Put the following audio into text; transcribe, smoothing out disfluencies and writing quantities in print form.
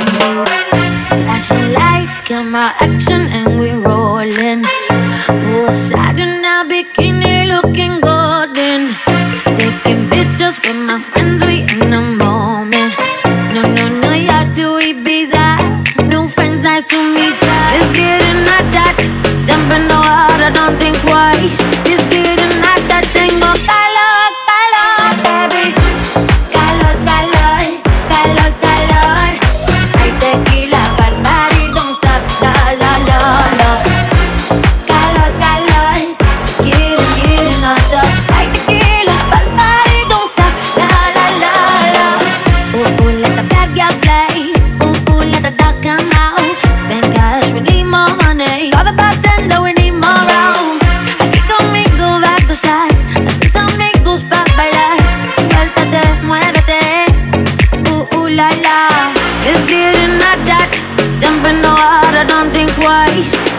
Flashing lights, camera action, and we rolling. Poolside in our bikini, looking golden. Taking pictures with my friends, we in the moment. No, no, no, yacht to Ibiza. New friends, nice to meet ya. It's getting hot, that jump in the water, don't think twice. It's getting hot, that tengo calor, calor, baby. Calor, calor, calor, calor. Hay tequila, Bacardi, don't stop, la, la, la, la. Calor, calor, it's getting hot, hay tequila, Bacardi, don't stop, la, la, la, la. Ooh, ooh, let the bad girl play. Ooh, ooh, let the dogs come out. Spend cash, we need more money. Call the bartender, we need more rounds. Aquí conmigo va a gozar. Tus amigos pa' bailar. Suéltate, muévete. La la. It's getting hot, that jump in the water, don't think twice.